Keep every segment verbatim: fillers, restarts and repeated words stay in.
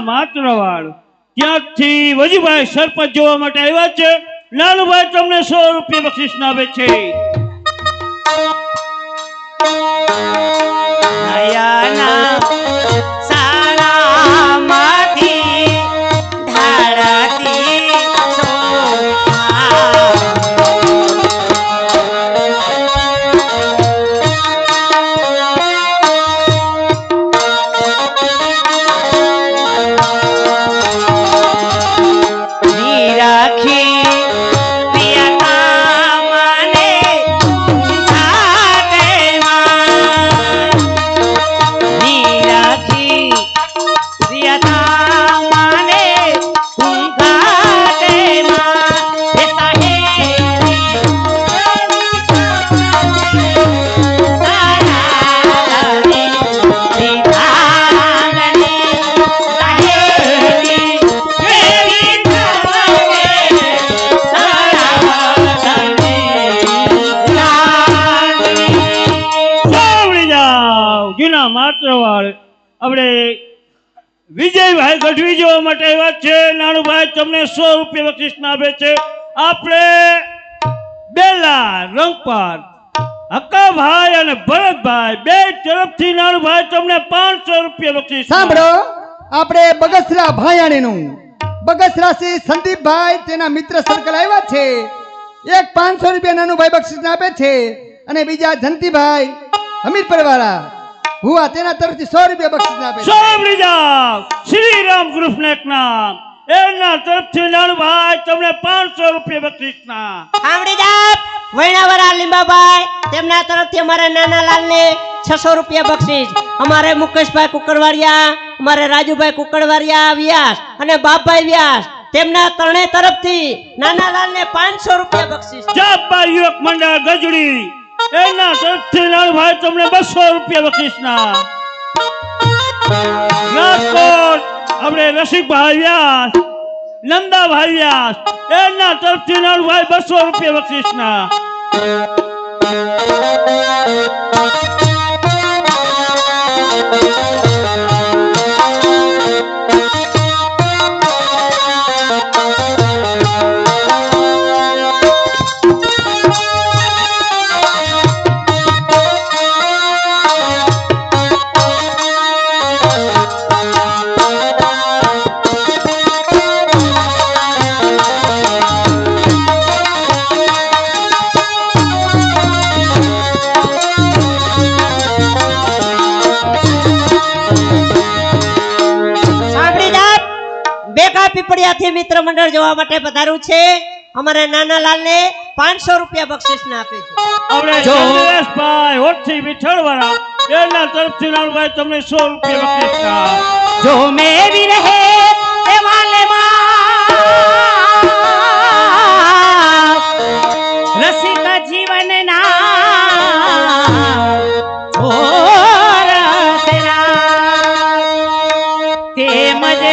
માત્રવાડ ત્યાંથી વજીભાઈ સરપંચ જોવા માટે આવ્યા છે। નાનુભાઈ તમને સો રૂપિયા બક્ષિસ આપે છે। આપણે વિજયભાઈ ગઢવી જોવા માટે આવ્યા છે। નાનુભાઈ તમને સો રૂપિયા બક્ષિસ આપે છે। આપણે બેલા રંગપાર હક્કાભાઈ અને ભરતભાઈ બે તરફથી નાનુભાઈ તમને પાંચસો રૂપિયા બક્ષિસ। સાંભળો, આપણે બગસરા ભાયાણીનું બગસરાથી સંદીપભાઈ તેના મિત્ર સર્કલ આવ્યા છે। એક પાંચસો રૂપિયા નાનુભાઈ બક્ષિસ આપે છે અને બીજા જંતીભાઈ હમીરપર વાળા હુआ તેના તરફથી સો રૂપિયા બક્ષિસ આપે છે। સાંભળી જાઓ, શ્રી રામ ગ્રુપ નેટ નામ એના તરફથી નાનુભાઈ તમને પાંચસો રૂપિયા બક્ષિસ ના। સાંભળી જાઓ, વૈણાવરા લીંબાભાઈ તેમના તરફથી અમારા નાનાલાલ ને છસો રૂપિયા બક્ષિસ। અમારે મુકેશભાઈ કુકડવાડિયા, અમારે રાજુભાઈ કુકડવાડિયા વ્યાસ અને બાપભાઈ વ્યાસ તેમના ત્રણે તરફથી નાનાલાલ ને પાંચસો રૂપિયા બક્ષિસ। જાપા યુવક મંડળ ગજડી એના તરફથી નાનુભાઈ તમને બસો રૂપિયા બક્ષિસ ના। રાજકોટ આપણે રસિકભાઈ વ્યાસ, નંદાભાઈ વ્યાસ એના તરફથી નાનુભાઈ બસો રૂપિયા બક્ષિસ ના। પીપળિયાથી મિત્ર મંડળ જોવા માટે પધાર્યું છે। અમારે નાનાલાલ ને પાંચસો રૂપિયા બક્ષિસ ના આપે છે। આપણે જયેશભાઈ હોઠી વિઠળવાળા એના તરફથી નાનુભાઈ તમને સો રૂપિયા બક્ષિસ ના। જો મેરી રહે એ વાલે માં રસિક જીવન ના છોર તેરા તે મજે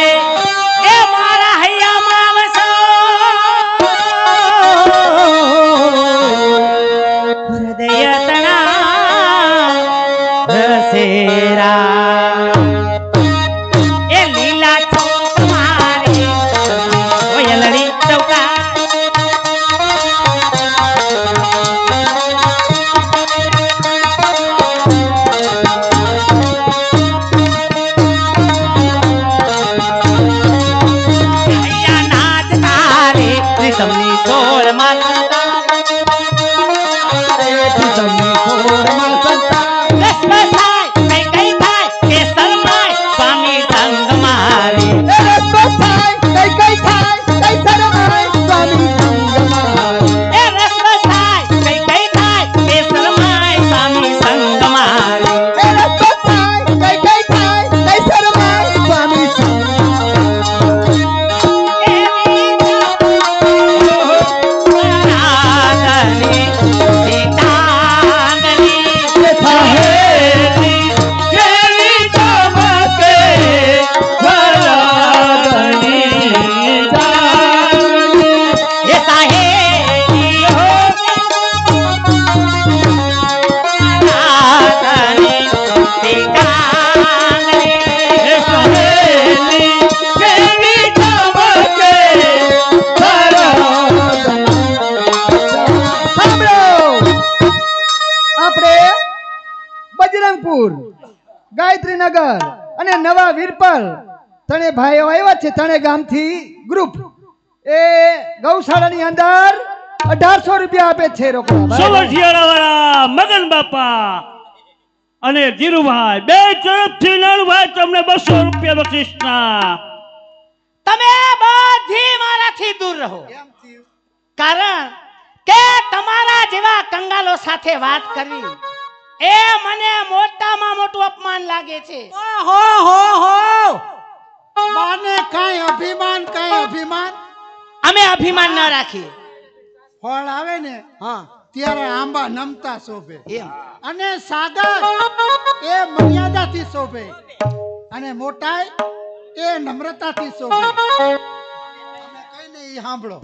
નગર અને નવા વીરપલ ત્રણે ભાઈઓ આવ્યા છે ત્રણે ગામથી ગ્રુપ એ ગૌશાળાની અંદર અઢારસો રૂપિયા આપે છે રોકડા સોવઠિયાળા વાળા મગન બાપા અને ધીરુભાઈ બે તરફથી નાનુભાઈ તમને બસો રૂપિયા બક્ષિસના. તમે બધી મારાથી દૂર રહો, કારણ કે તમારા જેવા કંગાલો સાથે વાત કરવી એ મને મોટામાં મોટું અપમાન લાગે છે. હો હો હો બાને કાઈ અભિમાન કાઈ અભિમાન અમે અભિમાન ન રાખીએ. ફળ આવે ને હા ત્યારે આંબા નમતા શોભે એમ અને સાગર એ મર્યાદાથી શોભે અને મોટાઈ એ નમ્રતાથી શોભે. અમે કઈ ને ઈ સાંભળો.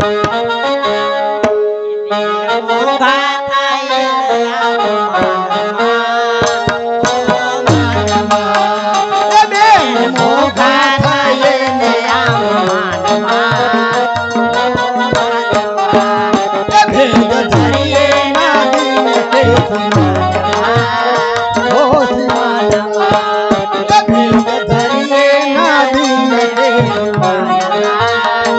મોઘા થાય એ બેન મોઘા થાય ને આમ માનમાં. એ ભેગ ધરીએ ના દિન તે સમાનમાં. ઓ સીમાનમાં એ ભેગ ધરીએ ના દિન તે સમાનમાં.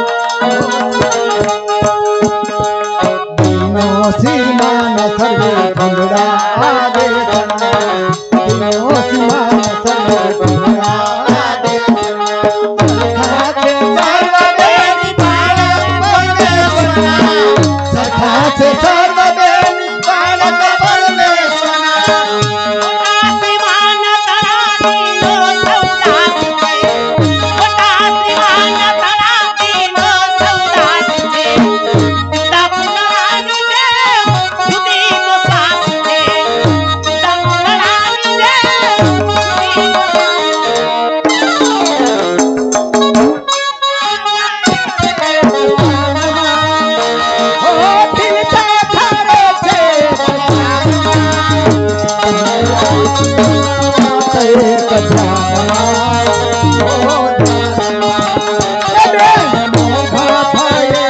દીનો સીમાન સર્વે ભૂંગળા આદે દીનો સીમાન સર્વે ભૂંગળા આદે સખા છે સર્વ બેની બાળક પરમેશ્વરના મોટા શ્રીમાન તળાટીનો સૌદાસી છે. મોટા શ્રીમાન તળાટીનો સૌદાસી છે. જુદા પુરાણી છે, જુદીનો સાસી છે. જુદા પુરાણી છે, જુદીનો ઓ દિલતા થારે છે એક જાન ઓ એ બેન મોઘા થાય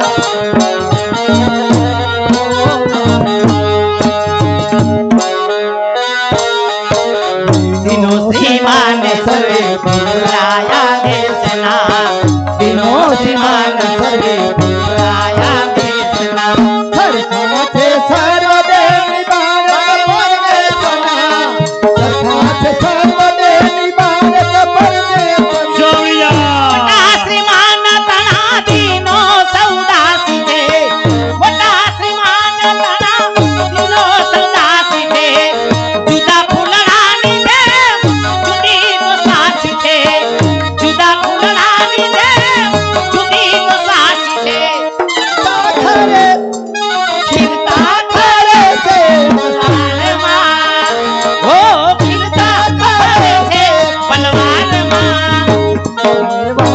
દિનો શ્રીમાન સર્વે ભૂલાયા દેશના. દિનો શ્રીમાન સર્વે ભૂલાયા દેશના. સખા છે સર્વ બેની બાળક પરમેશ્વરના સખા છે સર્વ બેની બાળક પરમેશ્વરના ચોવીયા મોટા શ્રીમાન તળાટીનો સૌદાસી છે. મોટા શ્રીમાન તળાટીનો સૌદાસી છે. જુદા ફૂલડાની છે, જુદીનો સાસી છે. જુદા ફૂલડાની છે, જુદીનો સાસી છે. સાખરે ખીલતા થારે છે પલવારમાં, હો ખીલતા કરે છે પલવારમાં. એવા